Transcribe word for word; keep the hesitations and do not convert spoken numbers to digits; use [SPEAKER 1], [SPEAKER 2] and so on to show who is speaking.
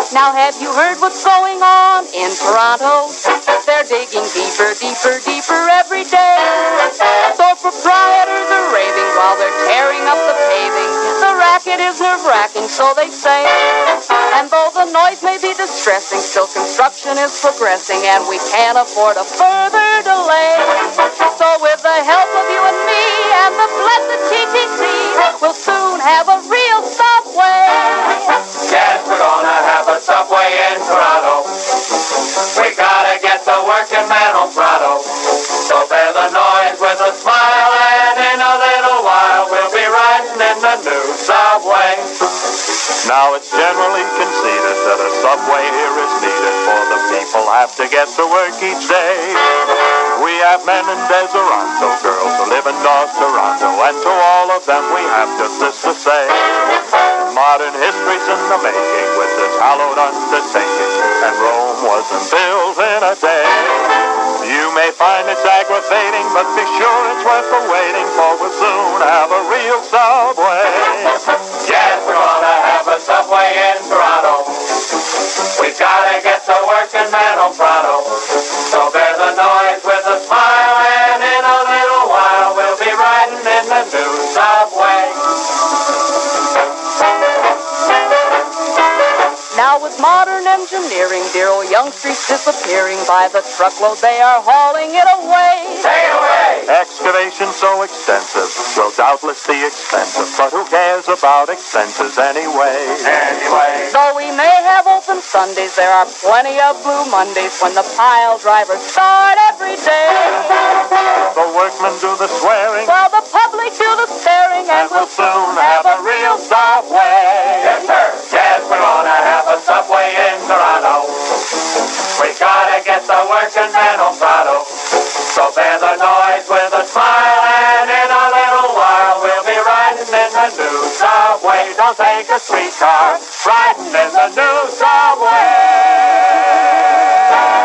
[SPEAKER 1] Now have you heard what's going on in Toronto? They're digging deeper, deeper, deeper every day. Store proprietors are raving while they're tearing up the paving. The racket is nerve-wracking, so they say. And though the noise may be distressing, still construction is progressing, and we can't afford a further delay. So with the help of you and me and the blessed T T C, we'll soon have a real subway.
[SPEAKER 2] Yes, we're gonna have a subway in Toronto. We gotta get the working man on throttle. So bear the noise with a smile, and in a little while we'll be riding in the new subway.
[SPEAKER 3] Now it's generally conceded that a subway here is needed, for the people have to get to work each day. We have men in Deseronto, girls who live in North Toronto, and to all of them we have just this to say. Modern history's in the making with this hallowed undertaking, and Rome wasn't built in a day. You may find it's aggravating, but be sure it's worth the waiting, for we'll soon have a real subway.
[SPEAKER 2] Yes, we're gonna have a subway in Toronto. We gotta get the working man on throttle. So bear the noise with a smile, and in a little while we'll be riding in the new subway.
[SPEAKER 1] Now with modern engineering, dear old Yonge Street's disappearing. By the truckload they are hauling it away.
[SPEAKER 2] Take it away!
[SPEAKER 3] Excavation so extensive will doubtless be expensive, but who cares about expenses anyway?
[SPEAKER 2] Anyway.
[SPEAKER 1] Though we may have open Sundays, there are plenty of blue Mondays when the pile drivers start every day.
[SPEAKER 3] The workmen do the swearing,
[SPEAKER 1] while the public do the staring, and,
[SPEAKER 3] and we'll soon have a real subway.
[SPEAKER 2] Yes, sir. Yes, we're gonna have a subway in Toronto. We gotta get the working man on throttle. So bear the noise with a smile, and in a little while we'll be riding in the new subway. Don't take a streetcar, riding in the new subway.